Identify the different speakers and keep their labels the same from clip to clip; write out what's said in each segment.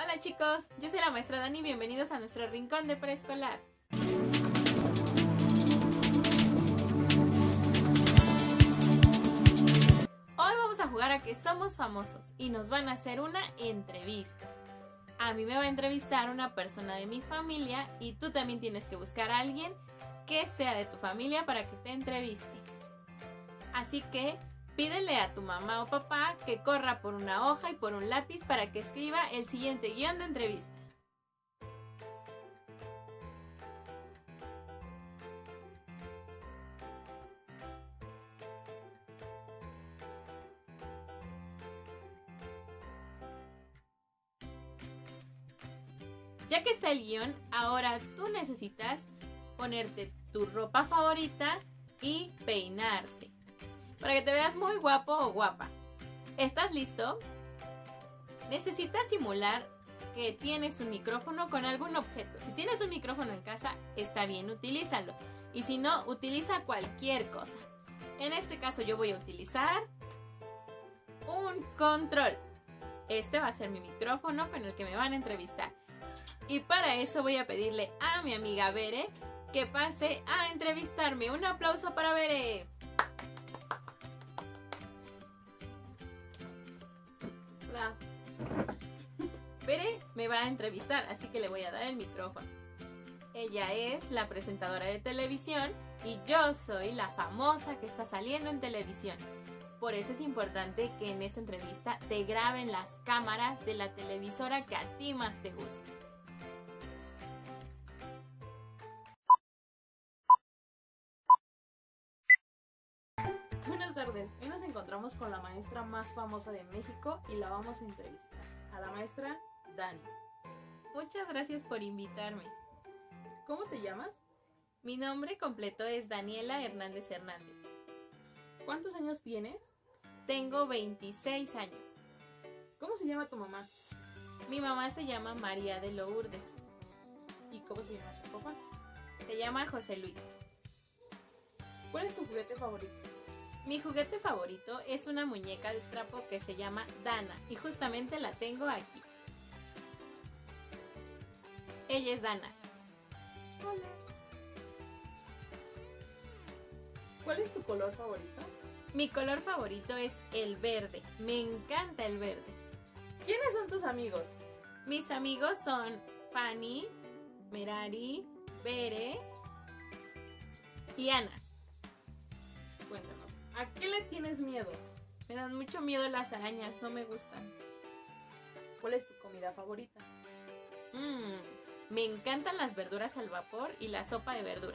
Speaker 1: Hola chicos, yo soy la maestra Dani, bienvenidos a nuestro rincón de preescolar. Hoy vamos a jugar a que somos famosos y nos van a hacer una entrevista. A mí me va a entrevistar una persona de mi familia y tú también tienes que buscar a alguien que sea de tu familia para que te entreviste. Así que pídele a tu mamá o papá que corra por una hoja y por un lápiz para que escriba el siguiente guión de entrevista. Ya que está el guión, ahora tú necesitas ponerte tu ropa favorita y peinarte para que te veas muy guapo o guapa. ¿Estás listo? Necesitas simular que tienes un micrófono con algún objeto. Si tienes un micrófono en casa, está bien, utilízalo. Y si no, utiliza cualquier cosa. En este caso yo voy a utilizar un control. Este va a ser mi micrófono con el que me van a entrevistar. Y para eso voy a pedirle a mi amiga Bere que pase a entrevistarme. Un aplauso para Bere. Hola. Bere me va a entrevistar, así que le voy a dar el micrófono. Ella es la presentadora de televisión y yo soy la famosa que está saliendo en televisión. Por eso es importante que en esta entrevista te graben las cámaras de la televisora que a ti más te gusta.
Speaker 2: Buenas tardes, hoy nos encontramos con la maestra más famosa de México y la vamos a entrevistar, a la maestra Dani.
Speaker 1: Muchas gracias por invitarme.
Speaker 2: ¿Cómo te llamas?
Speaker 1: Mi nombre completo es Daniela Hernández Hernández.
Speaker 2: ¿Cuántos años tienes?
Speaker 1: Tengo 26 años.
Speaker 2: ¿Cómo se llama tu mamá?
Speaker 1: Mi mamá se llama María de Lourdes.
Speaker 2: ¿Y cómo se llama tu papá?
Speaker 1: Se llama José Luis.
Speaker 2: ¿Cuál es tu juguete favorito?
Speaker 1: Mi juguete favorito es una muñeca de trapo que se llama Dana y justamente la tengo aquí. Ella es Dana.
Speaker 2: Hola. ¿Cuál es tu color favorito?
Speaker 1: Mi color favorito es el verde. Me encanta el verde.
Speaker 2: ¿Quiénes son tus amigos?
Speaker 1: Mis amigos son Fanny, Merari, Bere y Ana.
Speaker 2: Cuéntanos, ¿a qué le tienes miedo?
Speaker 1: Me dan mucho miedo las arañas, no me gustan.
Speaker 2: ¿Cuál es tu comida favorita?
Speaker 1: Me encantan las verduras al vapor y la sopa de verdura.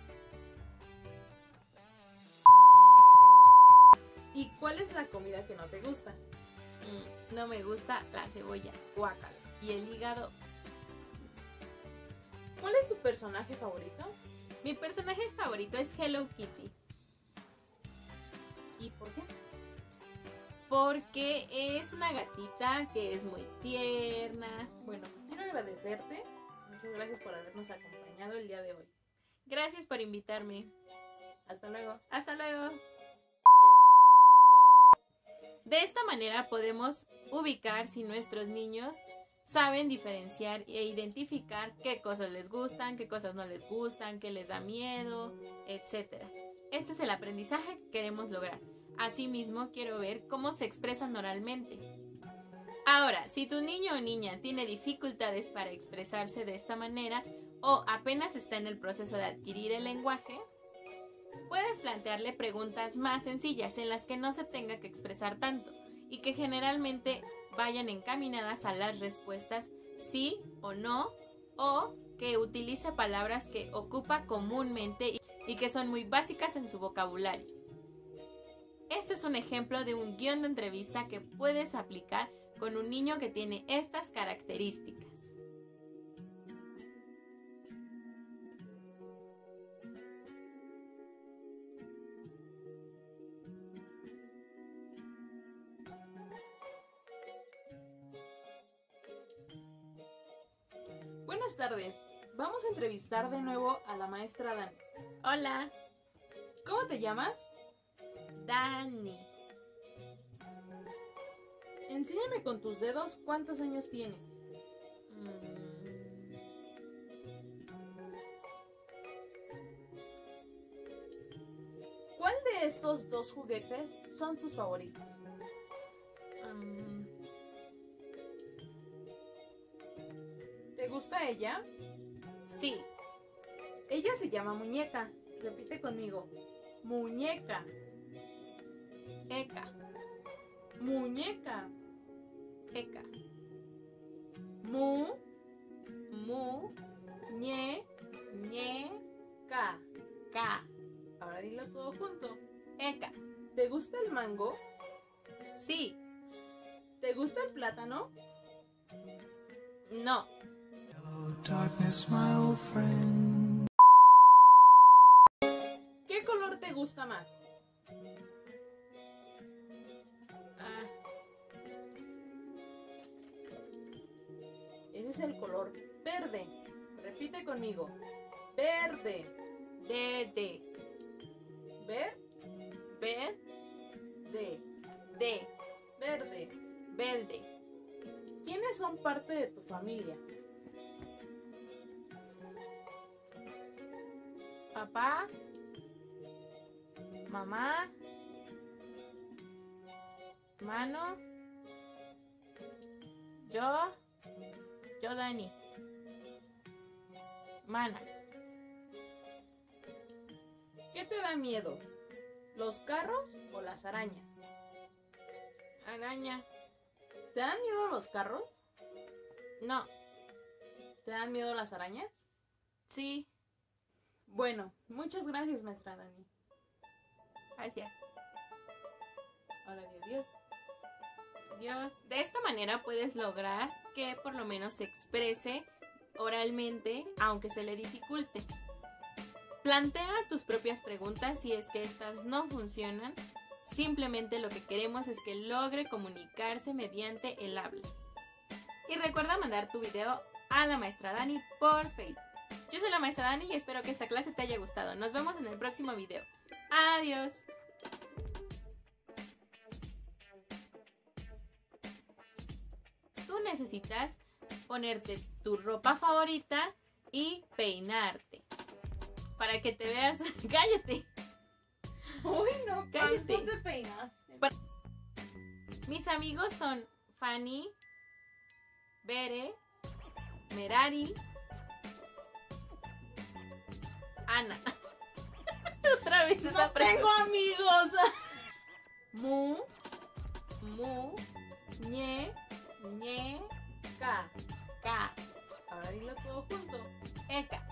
Speaker 2: ¿Y cuál es la comida que no te gusta?
Speaker 1: No me gusta la cebolla, guácala, y el hígado.
Speaker 2: ¿Cuál es tu personaje favorito?
Speaker 1: Mi personaje favorito es Hello Kitty.
Speaker 2: ¿Y por qué?
Speaker 1: Porque es una gatita que es muy tierna.
Speaker 2: Bueno, quiero agradecerte. Muchas gracias por habernos acompañado el día de hoy.
Speaker 1: Gracias por invitarme.
Speaker 2: Hasta luego.
Speaker 1: Hasta luego. De esta manera podemos ubicar si nuestros niños saben diferenciar e identificar qué cosas les gustan, qué cosas no les gustan, qué les da miedo, etc. Este es el aprendizaje que queremos lograr. Asimismo, quiero ver cómo se expresan oralmente. Ahora, si tu niño o niña tiene dificultades para expresarse de esta manera o apenas está en el proceso de adquirir el lenguaje, puedes plantearle preguntas más sencillas en las que no se tenga que expresar tanto y que generalmente vayan encaminadas a las respuestas sí o no, o que utilice palabras que ocupa comúnmente y que son muy básicas en su vocabulario. Este es un ejemplo de un guión de entrevista que puedes aplicar con un niño que tiene estas características.
Speaker 2: Buenas tardes. Vamos a entrevistar de nuevo a la maestra Dani.
Speaker 1: Hola,
Speaker 2: ¿Cómo te llamas?
Speaker 1: Dani.
Speaker 2: Enséñame con tus dedos cuántos años tienes. ¿Cuál de estos dos juguetes son tus favoritos? ¿Te gusta ella?
Speaker 1: Sí.
Speaker 2: Ella se llama Muñeca. Repite conmigo. Muñeca.
Speaker 1: Eka.
Speaker 2: Muñeca.
Speaker 1: Eka.
Speaker 2: Mu.
Speaker 1: Mu.
Speaker 2: Ñe.
Speaker 1: Ñe.
Speaker 2: Ca.
Speaker 1: Ka.
Speaker 2: Ahora dilo todo junto.
Speaker 1: Eka.
Speaker 2: ¿Te gusta el mango?
Speaker 1: Sí.
Speaker 2: ¿Te gusta el plátano?
Speaker 1: No.
Speaker 3: Hello, darkness, my old friend.
Speaker 2: ¿Qué color te gusta más?
Speaker 1: Ah,
Speaker 2: Ese es el color verde. Repite conmigo. Verde.
Speaker 1: de.
Speaker 2: Ver.
Speaker 1: Ver.
Speaker 2: De.
Speaker 1: De.
Speaker 2: Verde.
Speaker 1: Verde.
Speaker 2: ¿Quiénes son parte de tu familia?
Speaker 1: Papá. Mamá. Mano. Yo. Yo, Dani. Mana.
Speaker 2: ¿Qué te da miedo? ¿Los carros o las arañas?
Speaker 1: Araña.
Speaker 2: ¿Te dan miedo los carros?
Speaker 1: No.
Speaker 2: ¿Te dan miedo las arañas?
Speaker 1: Sí.
Speaker 2: Bueno, muchas gracias, maestra Dani.
Speaker 1: Gracias.
Speaker 2: Ahora di adiós.
Speaker 1: Dios. De esta manera puedes lograr que por lo menos se exprese oralmente, aunque se le dificulte. Plantea tus propias preguntas si es que estas no funcionan. Simplemente lo que queremos es que logre comunicarse mediante el habla. Y recuerda mandar tu video a la maestra Dani por Facebook. Yo soy la maestra Dani y espero que esta clase te haya gustado. Nos vemos en el próximo video. Adiós. Tú necesitas ponerte tu ropa favorita y peinarte. Para que te veas... ¡Cállate!
Speaker 2: Uy, no,
Speaker 1: Cállate.
Speaker 2: ¿cuánto te peinaste?
Speaker 1: Mis amigos son Fanny, Bere, Merari, Ana. Otra vez esa
Speaker 2: ¡No tengo amigos! Mu,
Speaker 1: Mu,
Speaker 2: Ñe,
Speaker 1: Ñe,
Speaker 2: Ca.
Speaker 1: Ka,
Speaker 2: Ahora dilo todo junto.
Speaker 1: Eka.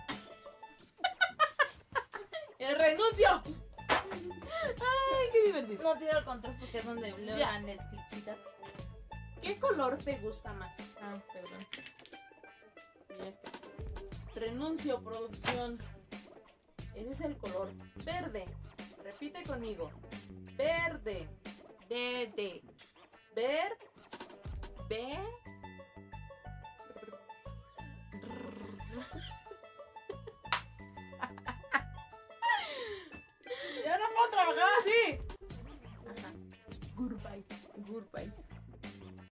Speaker 2: ¡Renuncio!
Speaker 1: Ay, qué divertido.
Speaker 2: No tiro el control porque es donde leo
Speaker 1: Ya.
Speaker 2: la Netflixita. ¿Qué color te gusta más?
Speaker 1: Ay, perdón. Ya está.
Speaker 2: Renuncio, producción. Ese es el color verde. Repite conmigo. Verde.
Speaker 1: De.
Speaker 2: Ver.
Speaker 1: Be.
Speaker 2: Ya no puedo trabajar así.
Speaker 1: Ajá.
Speaker 2: Goodbye.
Speaker 1: Goodbye.